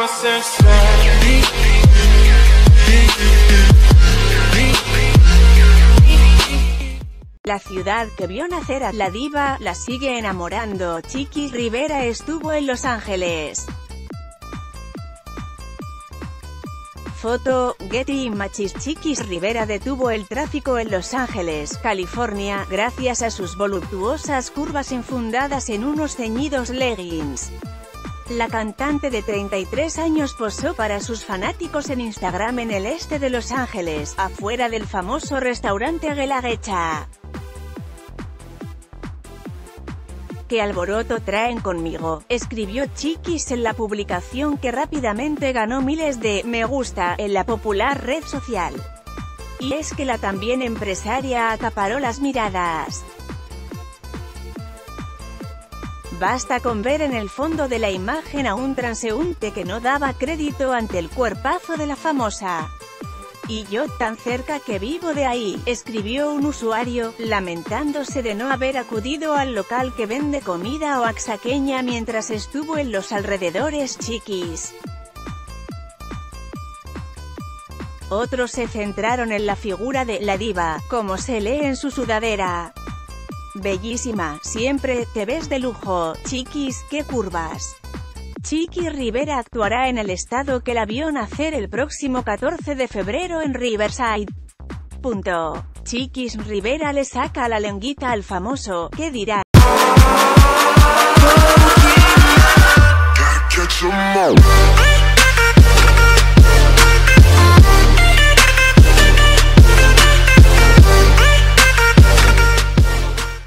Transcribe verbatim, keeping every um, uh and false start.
La ciudad que vio nacer a la diva, la sigue enamorando. Chiquis Rivera estuvo en Los Ángeles. Foto, Getty Images. Chiquis Rivera detuvo el tráfico en Los Ángeles, California, gracias a sus voluptuosas curvas infundadas en unos ceñidos leggings. La cantante de treinta y tres años posó para sus fanáticos en Instagram en el este de Los Ángeles, afuera del famoso restaurante Guelaguetxa. ¿Qué alboroto traen conmigo?, escribió Chiquis en la publicación que rápidamente ganó miles de me gusta en la popular red social. Y es que la también empresaria acaparó las miradas. Basta con ver en el fondo de la imagen a un transeúnte que no daba crédito ante el cuerpazo de la famosa. Y yo, tan cerca que vivo de ahí, escribió un usuario, lamentándose de no haber acudido al local que vende comida oaxaqueña mientras estuvo en los alrededores. Chiquis. Otros se centraron en la figura de la diva, como se lee en su sudadera. Bellísima, siempre te ves de lujo. Chiquis, qué curvas. Chiquis Rivera actuará en el estado que la vio nacer el próximo catorce de febrero en Riverside. Punto. Chiquis Rivera le saca la lengüita al famoso, ¿qué dirá? Gotta catch 'em all.